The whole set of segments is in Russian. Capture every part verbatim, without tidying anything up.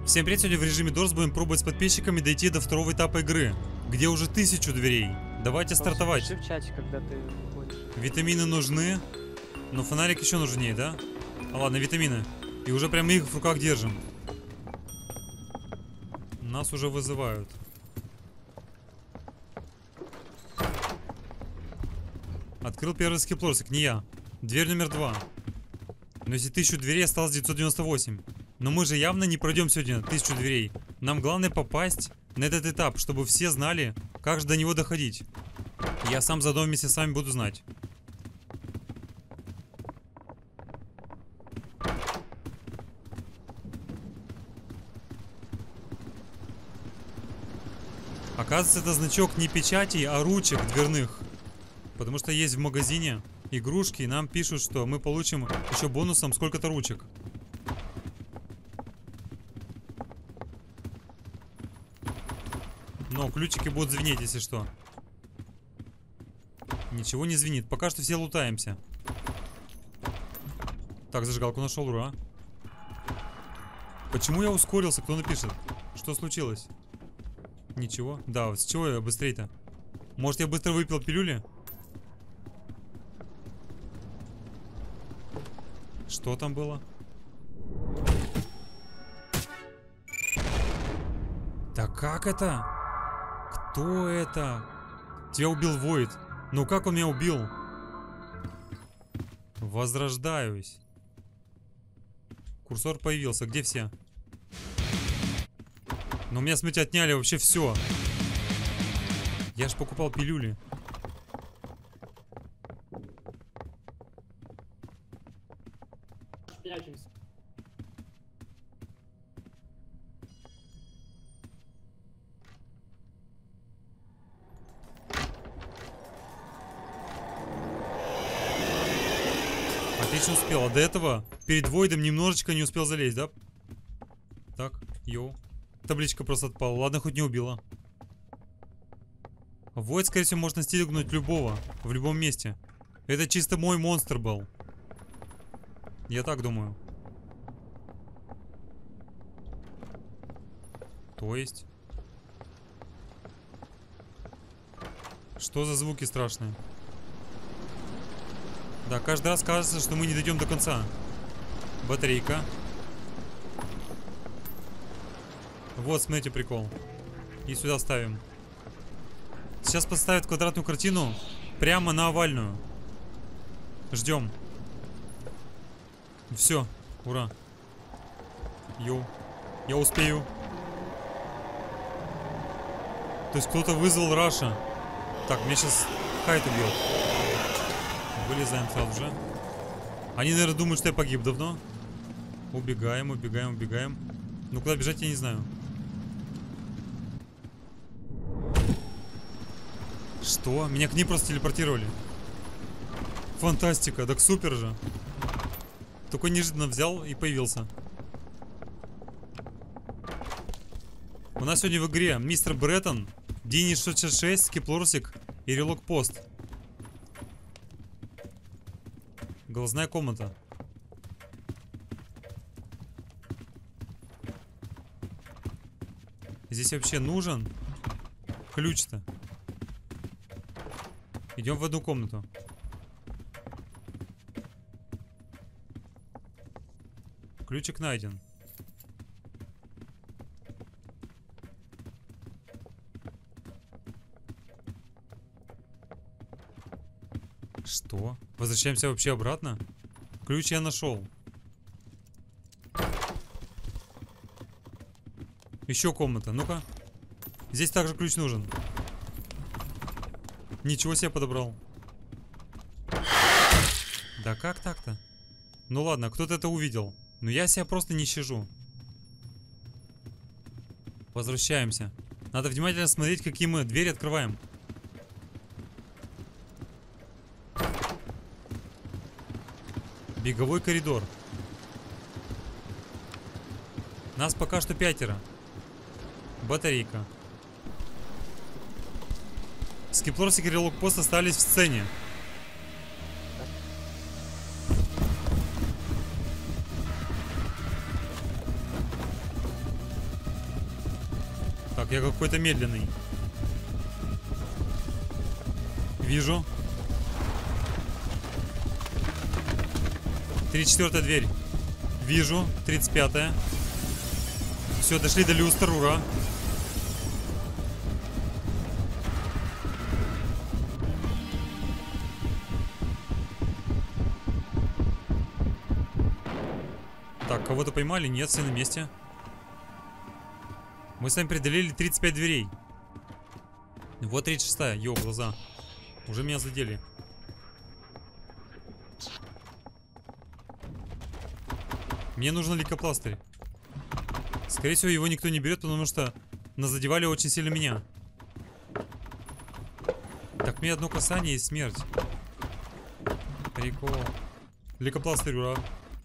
Всем привет, сегодня в режиме Дорс будем пробовать с подписчиками дойти до второго этапа игры, где уже тысячу дверей. Давайте стартовать. Пиши в чате, когда ты выходишь. Витамины нужны, но фонарик еще нужнее, да? А ладно, витамины. И уже прям их в руках держим. Нас уже вызывают. Открыл первый скиплорсик, не я. Дверь номер два. Но если тысячу дверей, осталось девятьсот девяносто восемь. Но мы же явно не пройдем сегодня тысячу дверей. Нам главное попасть на этот этап, чтобы все знали, как же до него доходить. Я сам заодно вместе с вами буду знать. Оказывается, это значок не печати, а ручек дверных. Потому что есть в магазине игрушки, и нам пишут, что мы получим еще бонусом сколько-то ручек. Но ключики будут звенеть, если что. Ничего не звенит. Пока что все лутаемся. Так, зажигалку нашел, ура. Почему я ускорился? Кто напишет? Что случилось? Ничего. Да, с чего я быстрее-то? Может, я быстро выпил пилюли? Что там было? Да как это? Кто это? Тебя убил Войд. Ну как он меня убил? Возрождаюсь. Курсор появился. Где все? Но у меня, смотрите, отняли вообще все. Я ж покупал пилюли. Прячемся. Отлично успел. А до этого перед Войдом немножечко не успел залезть, да? Так, йоу. Табличка просто отпала. Ладно, хоть не убила. Войд, скорее всего, может настигнуть любого. В любом месте. Это чисто мой монстр был. Я так думаю. То есть? Что за звуки страшные? Да, каждый раз кажется, что мы не дойдем до конца. Батарейка. Вот, смотрите, прикол. И сюда ставим. Сейчас поставят квадратную картину прямо на овальную. Ждем. Все, ура. Йоу. Я успею. То есть кто-то вызвал Раша. Так, меня сейчас Хайт убьет. Вылезаем сразу же. Они, наверное, думают, что я погиб давно. Убегаем, убегаем, убегаем. Ну, куда бежать, я не знаю. Что? Меня к ней просто телепортировали. Фантастика, так супер же. Только неожиданно взял и появился. У нас сегодня в игре мистер Бреттон, Дини шестьсот шестьдесят шесть, Скиплорсик и Релок Пост. Глазная комната. Здесь вообще нужен ключ-то. Идем в одну комнату. Ключик найден. Что? Возвращаемся вообще обратно? Ключ я нашел. Еще комната. Ну-ка. Здесь также ключ нужен. Ничего себе подобрал. Да как так-то? Ну ладно, кто-то это увидел. Но я себя просто не щажу. Возвращаемся. Надо внимательно смотреть, какие мы двери открываем. Беговой коридор. Нас пока что пятеро. Батарейка. Скиплорсик и Релок Пост остались в сцене. Так, я какой-то медленный. Вижу. тридцать четвёртая дверь. Вижу. тридцать пятая. Все, дошли до люстр, ура. Так, кого-то поймали? Нет, все на месте. Мы с вами преодолели тридцать пять дверей. Вот тридцать шестая. Йо, глаза. Уже меня задели. Мне нужен лейкопластырь. Скорее всего, его никто не берет, потому что назадевали очень сильно меня. Так, мне одно касание и смерть. Прикол. Лейкопластырь, ура.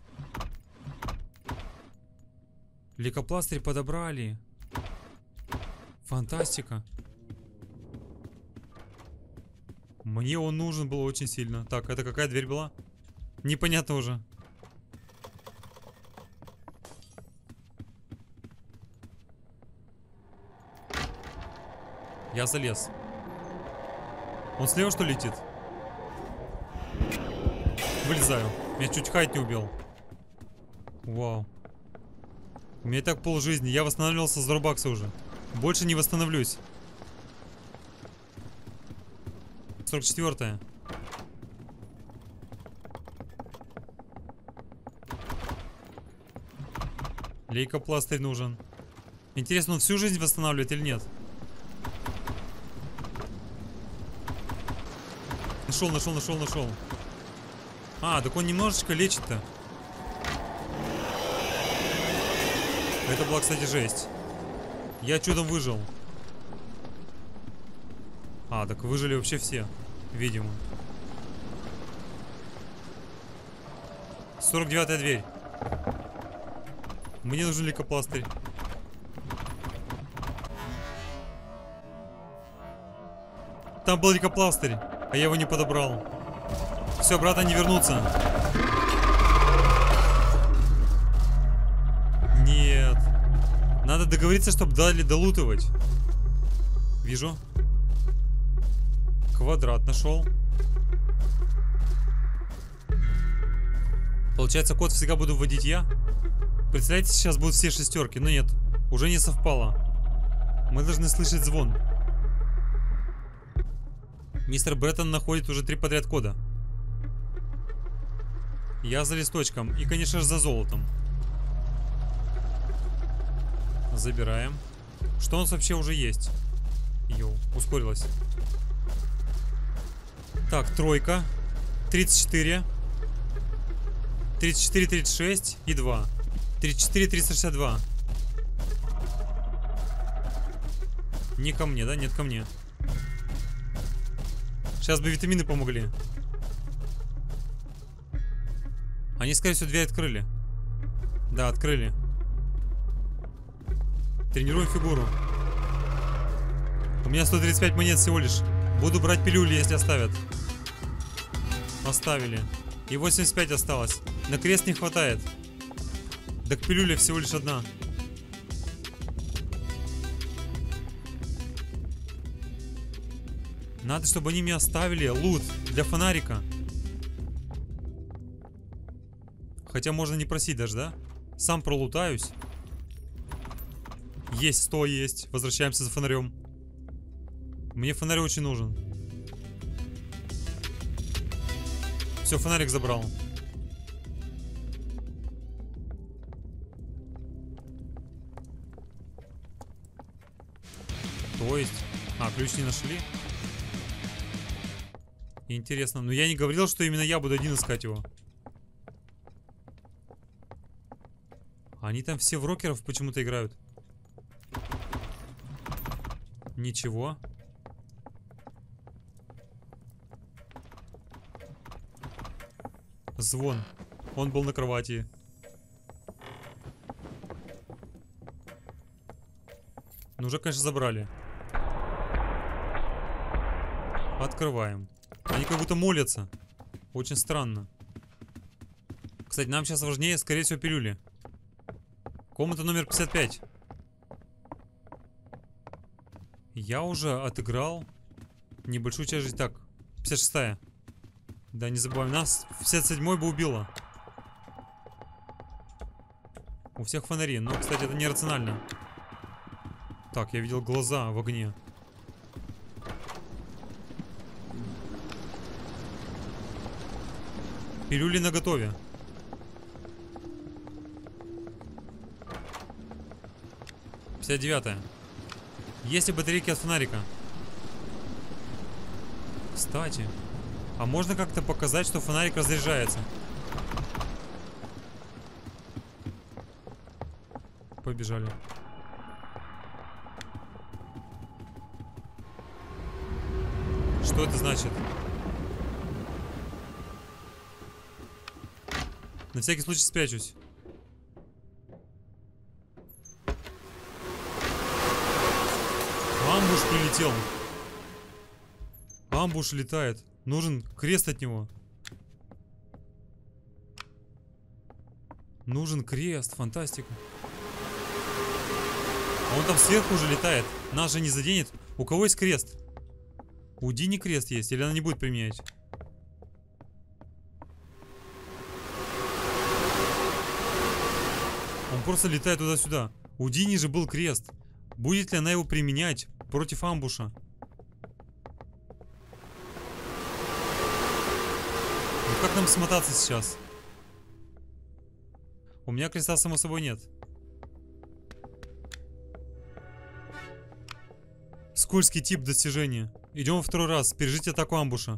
Лейкопластырь подобрали. Фантастика. Мне он нужен был очень сильно. Так, это какая дверь была? Непонятно уже. Я залез. Он слева что ли летит? Вылезаю. Меня чуть хайт не убил. Вау. У меня и так полжизни. Я восстанавливался с дробакса уже. Больше не восстановлюсь. сорок четвёртая. Лейкопластырь нужен. Интересно, он всю жизнь восстанавливает или нет? Нашел, нашел, нашел, нашел. А, так он немножечко лечит-то. Это была, кстати, жесть. Я чудом выжил. А, так выжили вообще все. Видимо. сорок девятая дверь. Мне нужен лейкопластырь. Там был лейкопластырь, а я его не подобрал. Все, обратно не вернуться. Нет. Надо договориться, чтобы дали долутывать. Вижу. Квадрат нашел. Получается, код всегда буду вводить я. Представляете, сейчас будут все шестерки. Но нет, уже не совпало. Мы должны слышать звон. Мистер Бреттон находит уже три подряд кода. Я за листочком. И, конечно же, за золотом. Забираем. Что у нас вообще уже есть? Йоу, ускорилось. Так, тройка. тридцать четыре. тридцать четыре, тридцать шесть и два. тридцать четыре, триста шестьдесят два. Не ко мне, да? Нет, ко мне. Сейчас бы витамины помогли. Они, скорее всего, дверь открыли. Да, открыли. Тренируем фигуру. У меня сто тридцать пять монет всего лишь. Буду брать пилюли, если оставят. Оставили. И восемьдесят пять осталось. На крест не хватает. Так пилюля всего лишь одна. Надо, чтобы они мне оставили лут для фонарика. Хотя можно не просить даже, да? Сам пролутаюсь. Есть, сто есть. Возвращаемся за фонарем. Мне фонарь очень нужен. Все, фонарик забрал. То есть... А, ключ не нашли? Интересно. Но я не говорил, что именно я буду один искать его. Они там все в рокеров почему-то играют. Ничего. Звон. Он был на кровати. Ну, уже, конечно, забрали. Открываем. Они как будто молятся. Очень странно. Кстати, нам сейчас важнее, скорее всего, пилюли. Комната номер пятьдесят пять. Я уже отыграл небольшую часть жизни. Так, пятьдесят шестая. Да, не забываем. Нас в пятьдесят седьмой бы убило. У всех фонари. Но, кстати, это нерационально. Так, я видел глаза в огне. Пилюли наготове. пятьдесят девятая. Есть ли батарейки от фонарика? Кстати. А можно как-то показать, что фонарик разряжается? Побежали. Что это значит? На всякий случай спрячусь. Амбуш прилетел. Амбуш летает. Нужен крест от него. Нужен крест. Фантастика. А он там сверху уже летает. Нас же не заденет. У кого есть крест? У Дини крест есть. Или она не будет применять? Он просто летает туда-сюда. У Дини же был крест. Будет ли она его применять против амбуша? Ну как нам смотаться сейчас? У меня креста само собой нет. Скользкий тип достижения. Идем во второй раз. Пережить атаку амбуша.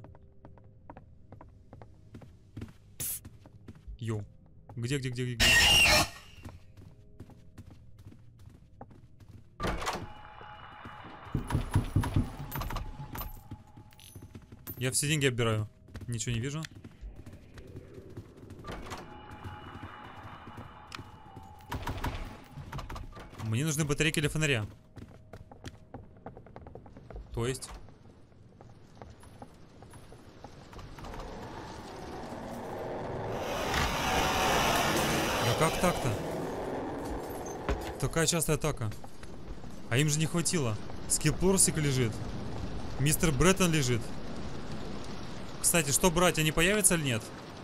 Йоу. Где, где, где, где? Я все деньги отбираю. Ничего не вижу. Мне нужны батарейки для фонаря. То есть? Да как так-то? Такая частая атака. А им же не хватило. Скиллплорсик лежит. Мистер Бреттон лежит. Кстати, что брать, они появятся или нет?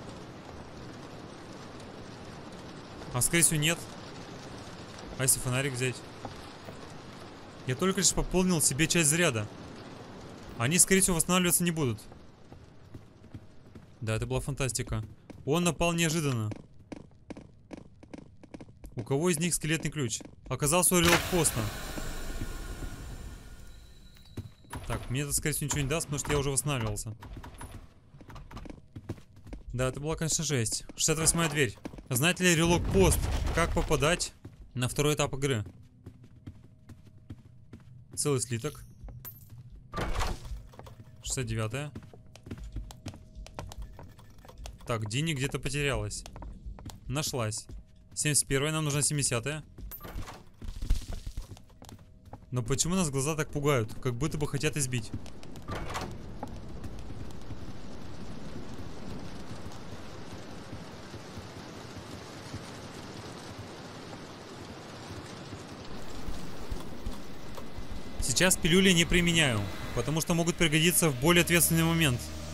А скорее всего нет. А если фонарик взять? Я только лишь пополнил себе часть заряда. Они скорее всего восстанавливаться не будут. Да, это была фантастика. Он напал неожиданно. У кого из них скелетный ключ? Оказался у релок-поста. Так, мне это скорее всего ничего не даст, потому что я уже восстанавливался. Да, это была, конечно, жесть. шестьдесят восьмая дверь. Знаете ли релок-пост, как попадать на второй этап игры? Целый слиток. шестьдесят девятая. Так, Дини где-то потерялась. Нашлась. семьдесят первая, нам нужна семидесятая. Но почему нас глаза так пугают? Как будто бы хотят избить. Сейчас пилюли не применяю, потому что могут пригодиться в более ответственный момент.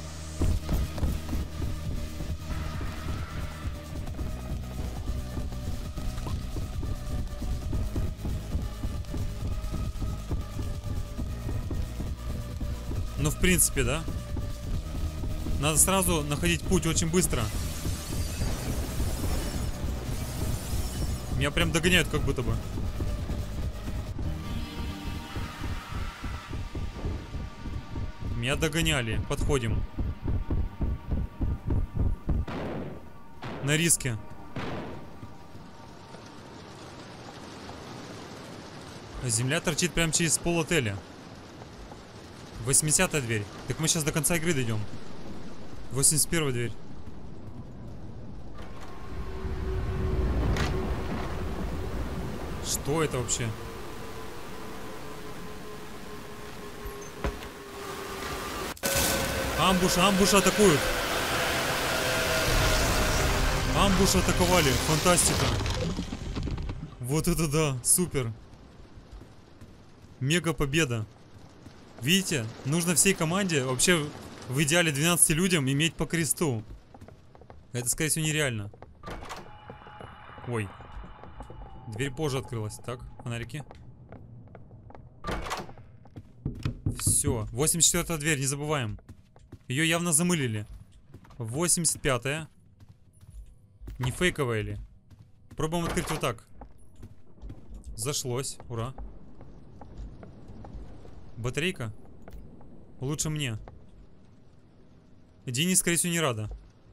Ну, в принципе, да. Надо сразу находить путь очень быстро. Меня прям догоняют как будто бы. Меня догоняли. Подходим. На риске. Земля торчит прямо через пол отеля. восьмидесятая дверь. Так мы сейчас до конца игры дойдем. восемьдесят первая дверь. Что это вообще? Амбуш, амбуш атакуют. Амбуш атаковали. Фантастика. Вот это да, супер. Мега победа. Видите, нужно всей команде, вообще в идеале двенадцати людям, иметь по кресту. Это, скорее всего, нереально. Ой. Дверь позже открылась. Так, фонарики. Все. восемьдесят четвёртая дверь, не забываем. Ее явно замылили. восемьдесят пятая. Не фейковая ли? Пробуем открыть вот так. Зашлось. Ура. Батарейка? Лучше мне. Дини, скорее всего, не рада.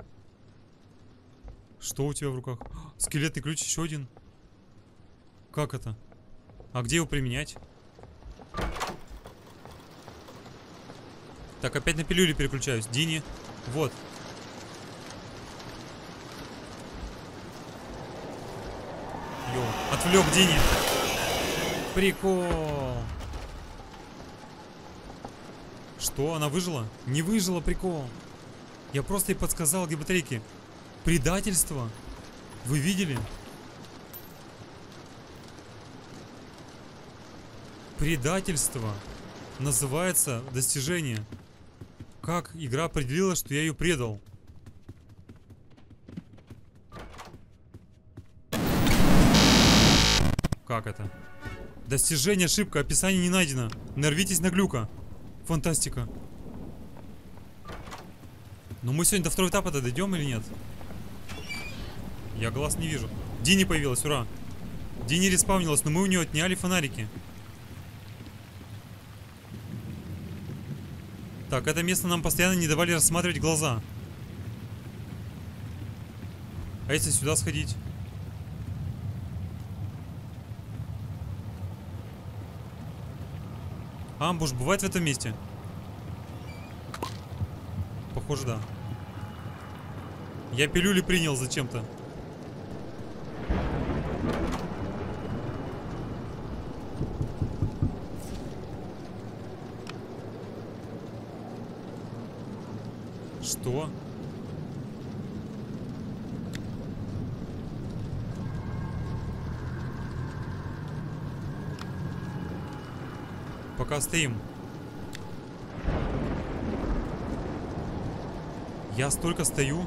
Что у тебя в руках? Скелетный ключ, еще один. Как это? А где его применять? Так, опять на пилюли переключаюсь. Дини. Вот. Йоу. Отвлек Дини. Прикол. Что? Она выжила? Не выжила, прикол. Я просто ей подсказал, где батарейки. Предательство. Вы видели? Предательство. Называется достижение. Как игра определила, что я ее предал? Как это? Достижение, ошибка, описание не найдено. Нарвитесь на глюка. Фантастика. Но мы сегодня до второго этапа-то дойдем или нет? Я глаз не вижу. Дини появилась, ура. Дини респаунилась, но мы у нее отняли фонарики. Так, это место нам постоянно не давали рассматривать глаза. А если сюда сходить? Амбуш бывает в этом месте? Похоже, да. Я пилюли принял зачем-то. Что? Пока стоим. Я столько стою.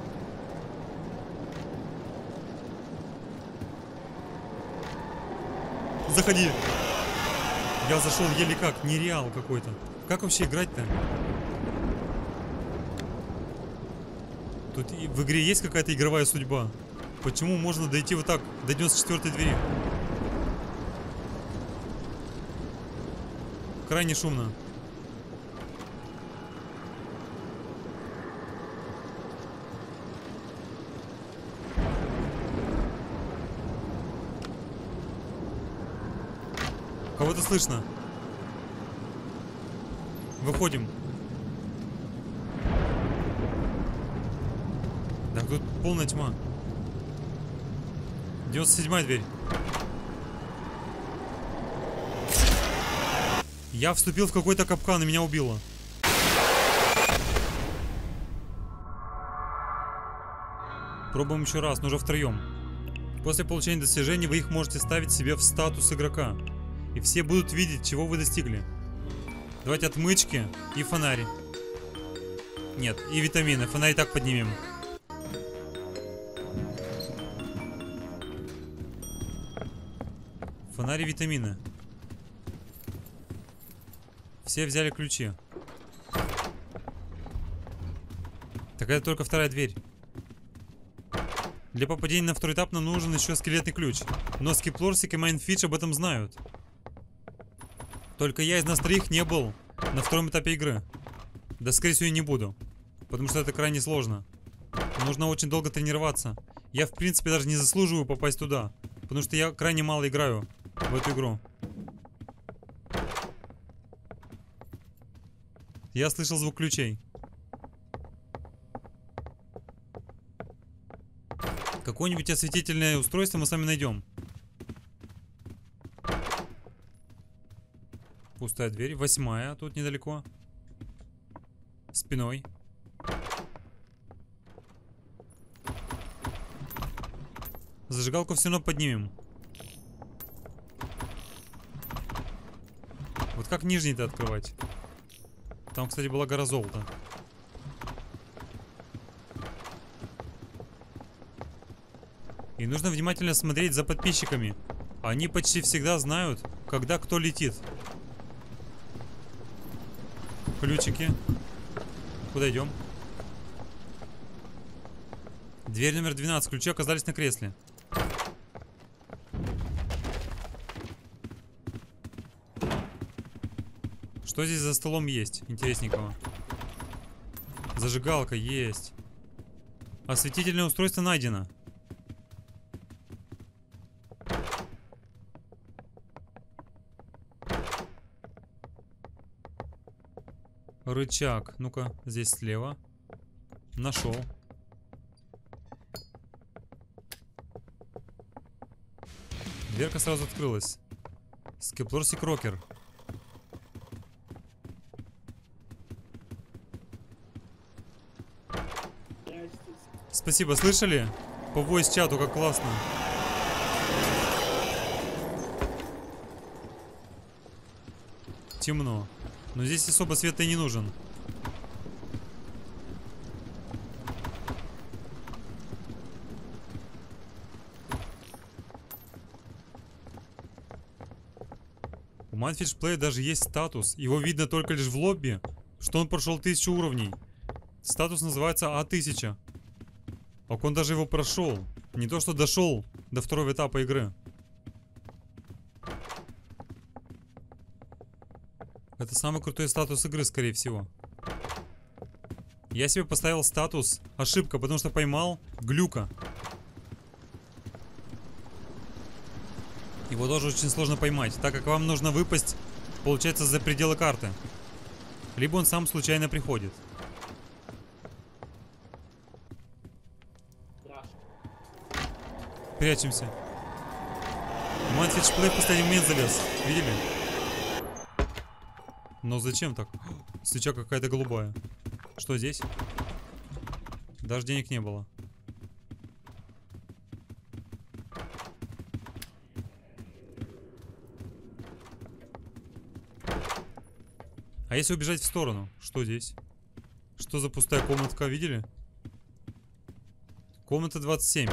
Заходи. Я зашел еле как, нереал какой-то. Как вообще играть-то? Тут и в игре есть какая-то игровая судьба. Почему можно дойти вот так до девяносто четвёртой двери? Крайне шумно. Кого-то слышно. Выходим. Так, тут полная тьма. девяносто седьмая дверь. Я вступил в какой-то капкан и меня убило. Пробуем еще раз, но уже втроем. После получения достижений вы их можете ставить себе в статус игрока. И все будут видеть, чего вы достигли. Давайте отмычки и фонари. Нет, и витамины. Фонарь так поднимем. Фонари, витамины. Все взяли ключи. Так это только вторая дверь. Для попадения на второй этап нам нужен еще скелетный ключ. Но Скиплорсик и Майнфидж об этом знают. Только я из нас троих не был на втором этапе игры. Да, скорее всего, и не буду. Потому что это крайне сложно. Нужно очень долго тренироваться. Я, в принципе, даже не заслуживаю попасть туда. Потому что я крайне мало играю в эту игру. Я слышал звук ключей. Какое-нибудь осветительное устройство мы с вами найдем. Пустая дверь. Восьмая, тут недалеко. Спиной. Зажигалку все равно поднимем. Вот как нижний-то открывать? Там, кстати, была гора золота. И нужно внимательно смотреть за подписчиками. Они почти всегда знают, когда кто летит. Ключики. Куда идем? Дверь номер двенадцать. Ключи оказались на кресле. Что здесь за столом есть интересненького? Зажигалка есть. Осветительное устройство найдено. Рычаг. Ну-ка, здесь слева. Нашел. Дверка сразу открылась. Скеплорсик Рокер. Спасибо, слышали? По voice-чату, как классно. Темно. Но здесь особо света и не нужен. У Mindfish Play даже есть статус. Его видно только лишь в лобби, что он прошел тысячу уровней. Статус называется А тысяча. Так он даже его прошел. Не то что дошел до второго этапа игры. Это самый крутой статус игры, скорее всего. Я себе поставил статус ошибка, потому что поймал глюка. Его тоже очень сложно поймать, так как вам нужно выпасть, получается, за пределы карты. Либо он сам случайно приходит. Прячемся. Mindfish Play в последний момент залез. Видели? Но зачем так? Свеча какая-то голубая. Что здесь? Даже денег не было. А если убежать в сторону? Что здесь? Что за пустая комнатка? Видели? Комната двадцать семь.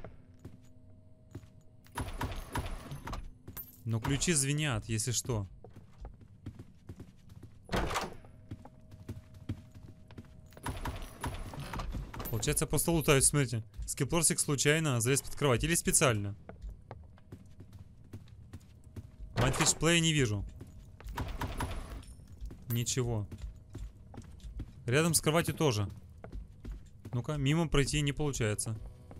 Но ключи звенят, если что. Получается, просто лутают, смотрите. Скеплорсик случайно залез под кровать. Или специально. Mindfish Play не вижу. Ничего. Рядом с кроватью тоже. Ну-ка, мимо пройти не получается.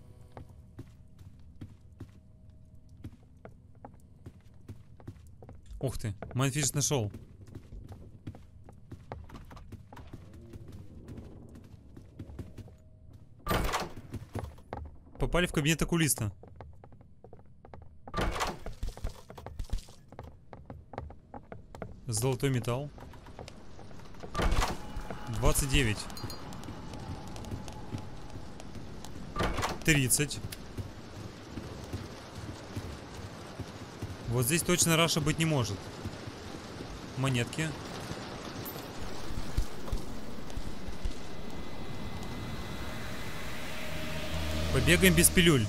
Ух ты, Mindfish нашел. Попали в кабинет окулиста. Золотой металл. двадцать девять. тридцать. Вот здесь точно раша быть не может. Монетки. Побегаем без пилюль.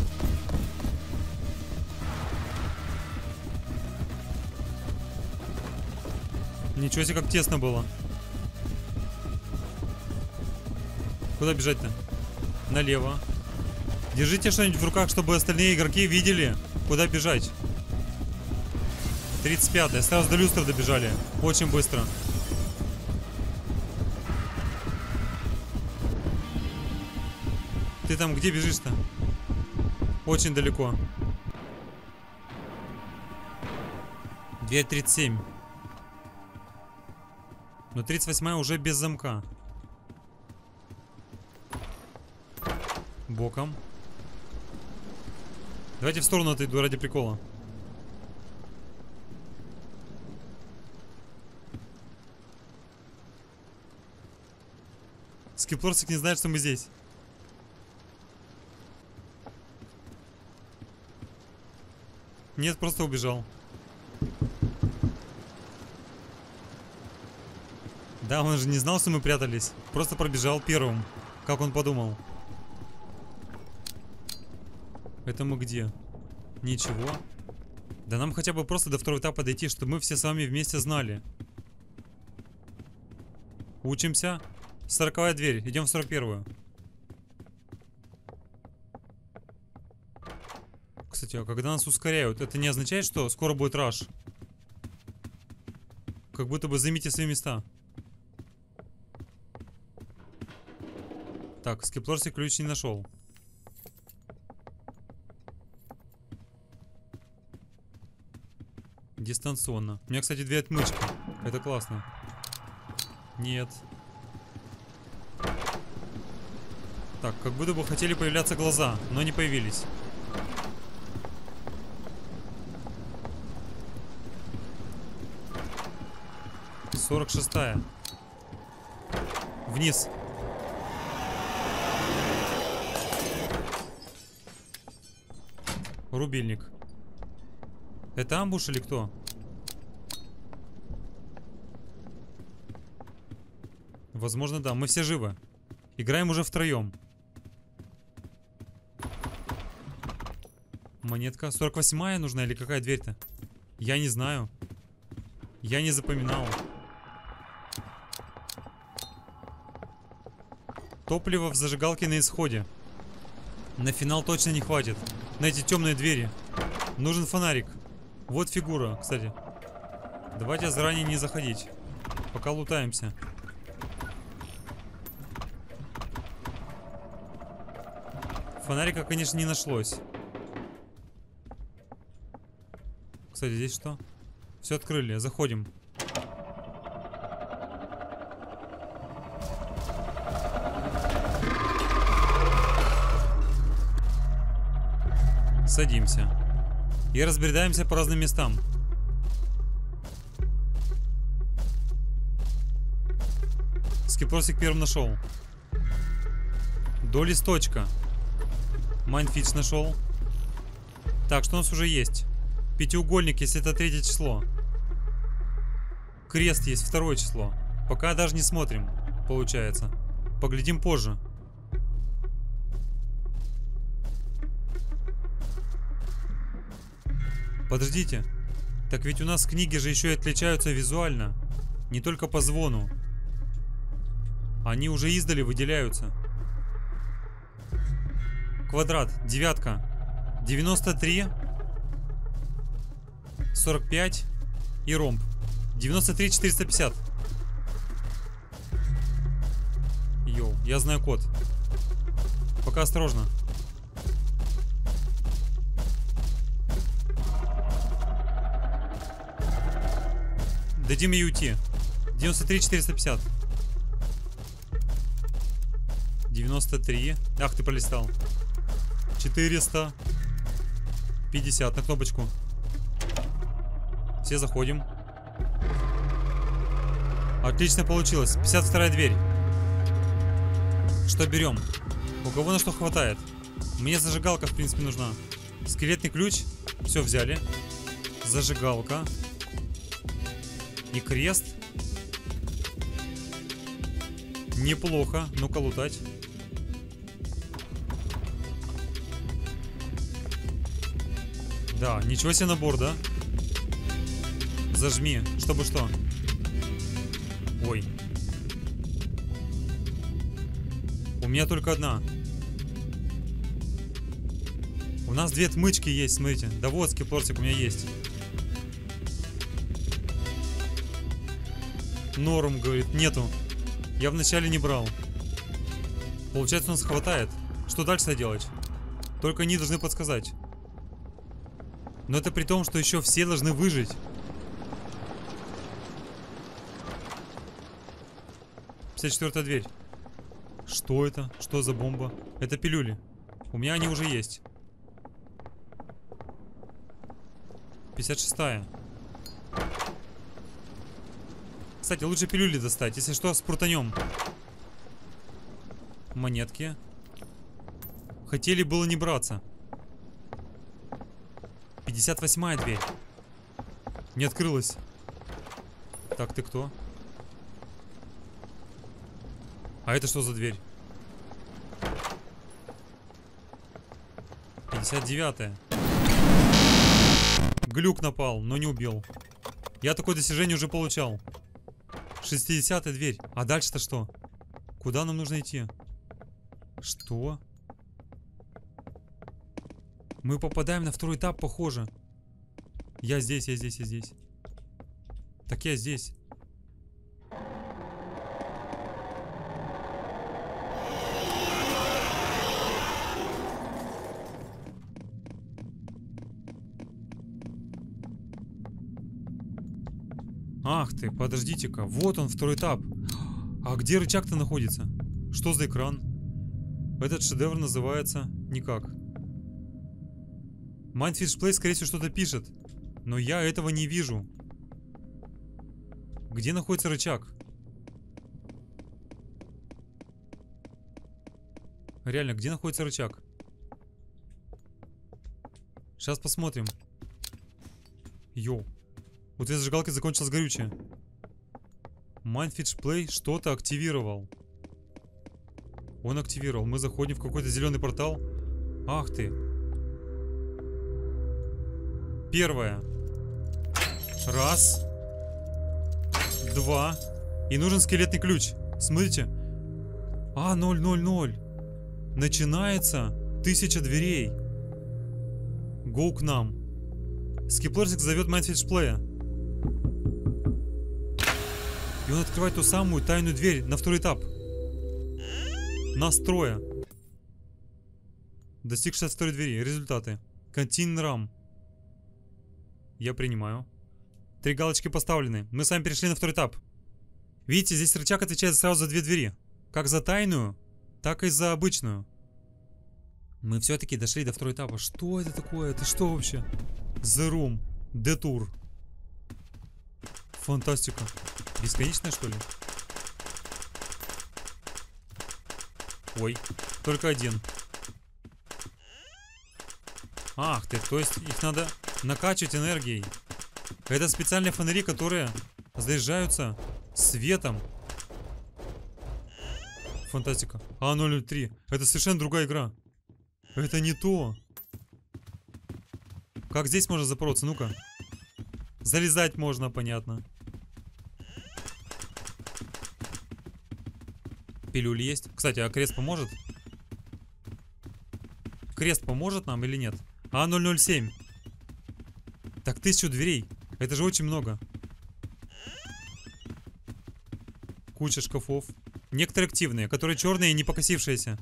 Ничего себе, как тесно было. Куда бежать-то? Налево. Держите что-нибудь в руках, чтобы остальные игроки видели, куда бежать. тридцать пятая. Сразу до люстры добежали. Очень быстро. Ты там где бежишь-то? Очень далеко. Дверь тридцать семь. Но тридцать восьмая уже без замка. Боком. Давайте в сторону отойду ради прикола. Скеплорсик не знает, что мы здесь. Нет, просто убежал. Да, он же не знал, что мы прятались. Просто пробежал первым. Как он подумал. Это мы где? Ничего. Да нам хотя бы просто до второго этапа дойти, чтобы мы все с вами вместе знали. Учимся. Сороковая дверь. Идем в сорок первую. Кстати, а когда нас ускоряют, это не означает, что скоро будет раш? Как будто бы займите свои места. Так, скиплорсик ключ не нашел. Дистанционно. У меня, кстати, две отмычки. Это классно. Нет. Так, как будто бы хотели появляться глаза, но не появились. сорок шестая. Вниз. Рубильник. Это амбуш или кто? Возможно, да. Мы все живы. Играем уже втроем. Монетка. сорок восьмая нужна или какая дверь-то? Я не знаю. Я не запоминал. Топливо в зажигалке на исходе. На финал точно не хватит. На эти темные двери. Нужен фонарик. Вот фигура, кстати. Давайте заранее не заходить. Пока лутаемся. Фонарика, конечно, не нашлось. Кстати, здесь что? Все открыли, заходим. Садимся. И разбредаемся по разным местам. Скиплорсик первым нашел. До листочка. Майнфич нашел. Так, что у нас уже есть? Пятиугольник, если это третье число. Крест есть, второе число. Пока даже не смотрим, получается. Поглядим позже. Подождите. Так ведь у нас книги же еще и отличаются визуально. Не только по звону. Они уже издали выделяются. Квадрат, девятка. девяносто три. сорок пять. И ромб. девяносто три четыреста пятьдесят. Йоу, я знаю код. Пока осторожно. Дадим ей уйти. девяносто три четыреста пятьдесят. девяносто три. Ах, ты пролистал. четыреста пятьдесят на кнопочку. Все заходим. Отлично получилось. пятьдесят вторая дверь. Что берем? У кого на что хватает? Мне зажигалка, в принципе, нужна. Скелетный ключ. Все взяли. Зажигалка. И крест. Неплохо. Ну-ка лутать. Да, ничего себе набор, да? Зажми, чтобы что? Ой. У меня только одна. У нас две отмычки есть, смотрите. Да вот, скиплорсик у меня есть. Норм, говорит, нету. Я вначале не брал. Получается, у нас хватает. Что дальше делать? Только они должны подсказать. Но это при том, что еще все должны выжить. пятьдесят четвёртая дверь. Что это? Что за бомба? Это пилюли. У меня они уже есть. пятьдесят шестая. Кстати, лучше пилюли достать. Если что, с прутанем. Монетки. Хотели было не браться. пятьдесят восьмая дверь. Не открылась. Так, ты кто? А это что за дверь? пятьдесят девятая. Глюк напал, но не убил. Я такое достижение уже получал. шестидесятая дверь. А дальше-то что? Куда нам нужно идти? Что? Мы попадаем на второй этап, похоже. Я здесь, я здесь, я здесь. Так я здесь. Ах ты, подождите-ка. Вот он, второй этап. А где рычаг-то находится? Что за экран? Этот шедевр называется никак. Mindfish Play, скорее всего, что-то пишет. Но я этого не вижу. Где находится рычаг? Реально, где находится рычаг? Сейчас посмотрим. Йоу. Вот этой зажигалкой закончилось горючее. Mindfish Play что-то активировал. Он активировал. Мы заходим в какой-то зеленый портал. Ах ты. Первое. Раз. Два. И нужен скелетный ключ. Смотрите. А, ноль ноль ноль. Начинается тысяча дверей. Go к нам. Скиплерсик зовет Mindfish Play. И он открывает ту самую тайную дверь на второй этап. Настроя. Достиг шестьдесят второй двери. Результаты. Continue RAM. Я принимаю. Три галочки поставлены. Мы с вами перешли на второй этап. Видите, здесь рычаг отвечает сразу за две двери. Как за тайную, так и за обычную. Мы все-таки дошли до второго этапа. Что это такое? Это что вообще? The Room. Detour. Фантастика. Бесконечная, что ли? Ой, только один. Ах ты, то есть их надо накачивать энергией. Это специальные фонари, которые заряжаются светом. Фантастика. А ноль ноль три. Это совершенно другая игра. Это не то. Как здесь можно запороться? Ну-ка. Залезать можно, понятно. Пилюли есть. Кстати, а крест поможет? Крест поможет нам или нет? А ноль ноль семь. Так, тысячу дверей. Это же очень много. Куча шкафов. Некоторые активные, которые черные и не покосившиеся.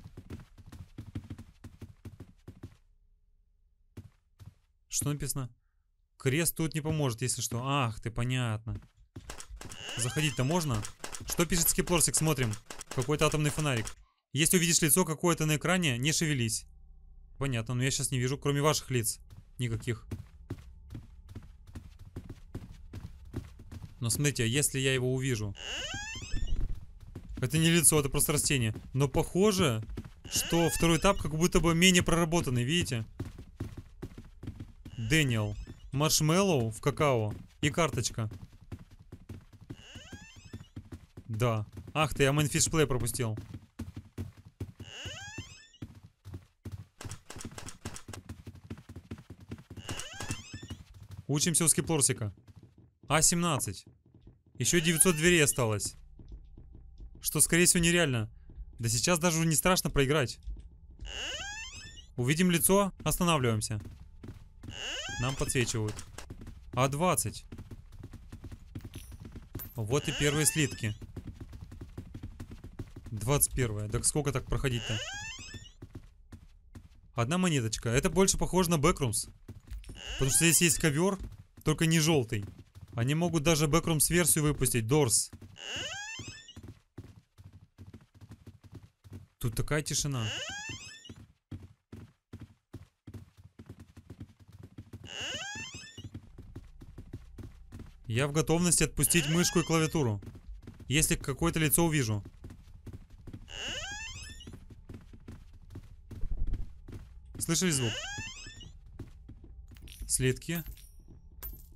Что написано? Крест тут не поможет, если что. Ах ты, понятно. Заходить-то можно? Что пишет Скиплорсик? Смотрим. Какой-то атомный фонарик. Если увидишь лицо какое-то на экране, не шевелись. Понятно, но я сейчас не вижу, кроме ваших лиц. Никаких. Но смотрите, если я его увижу. Это не лицо, это просто растение. Но похоже, что второй этап как будто бы менее проработанный, видите? Дэниел. Маршмеллоу в какао. И карточка. Да. Ах ты, я Mindfish Play пропустил. Учимся у Скиплорсика. А семнадцать. Еще девятьсот дверей осталось. Что, скорее всего, нереально. Да сейчас даже уже не страшно проиграть. Увидим лицо, останавливаемся. Нам подсвечивают. А двадцать. Вот и первые слитки. двадцать первое. Так сколько так проходить-то? Одна монеточка. Это больше похоже на Backrooms. Потому что здесь есть ковер, только не желтый. Они могут даже Backrooms версию выпустить. Doors. Тут такая тишина. Я в готовности отпустить мышку и клавиатуру, если какое-то лицо увижу. Слышали звук? Слитки.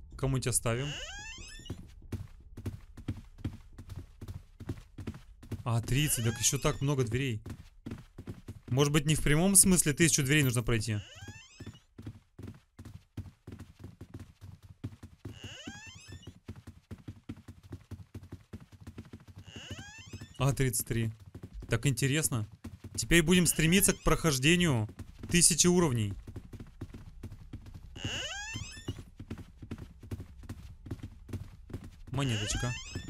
Кому-нибудь оставим. А, тридцать, так еще так много дверей. Может быть, не в прямом смысле тысячу дверей нужно пройти? А, тридцать три. Так интересно. Теперь будем стремиться к прохождению тысячи уровней. Монеточка.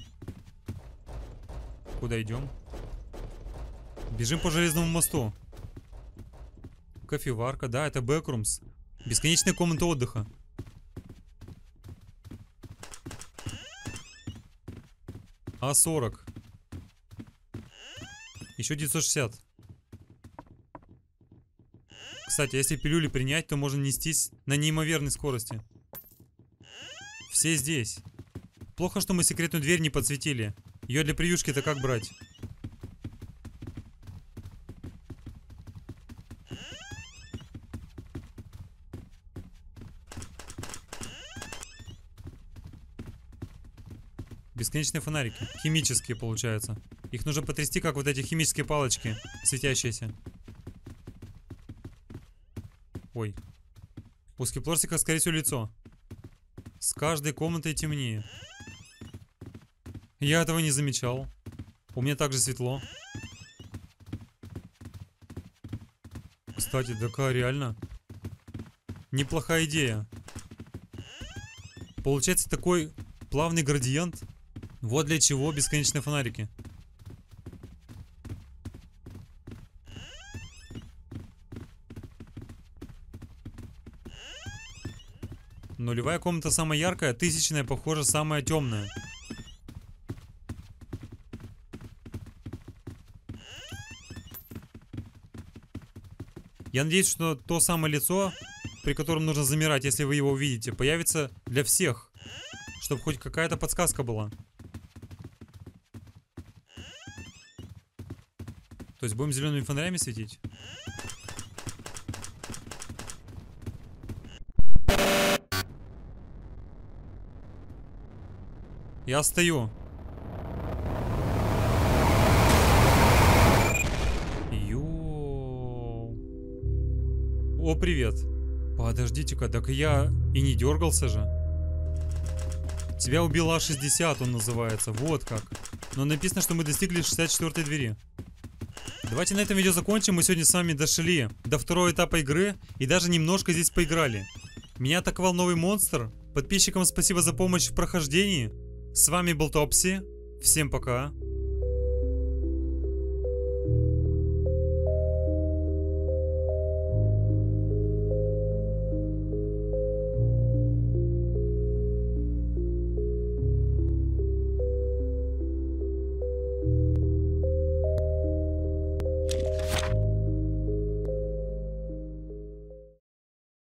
Куда идем? Бежим по железному мосту. Кофеварка, да, это бэкрумс. Бесконечная комната отдыха. А сорок. Еще девятьсот шестьдесят. Кстати, если пилюли принять, то можно нестись на неимоверной скорости. Все здесь. Плохо, что мы секретную дверь не подсветили. Ее для превьюшки-то как брать? Бесконечные фонарики. Химические, получается. Их нужно потрясти, как вот эти химические палочки, светящиеся. Ой. У скиплорсика, скорее всего, лицо. С каждой комнатой темнее. Я этого не замечал. У меня также светло. Кстати, такая реально неплохая идея. Получается такой плавный градиент. Вот для чего бесконечные фонарики. Нулевая комната самая яркая, тысячная, похоже, самая темная. Я надеюсь, что то самое лицо, при котором нужно замирать, если вы его увидите, появится для всех. Чтобы хоть какая-то подсказка была. То есть будем зелеными фонарями светить? Я стою. Йоу. О, привет. Подождите-ка, так я и не дергался же. Тебя убил А шестьдесят, он называется. Вот как. Но написано, что мы достигли шестьдесят четвёртой двери. Давайте на этом видео закончим. Мы сегодня с вами дошли до второго этапа игры и даже немножко здесь поиграли. Меня атаковал новый монстр. Подписчикам спасибо за помощь в прохождении. С вами был Топси. Всем пока.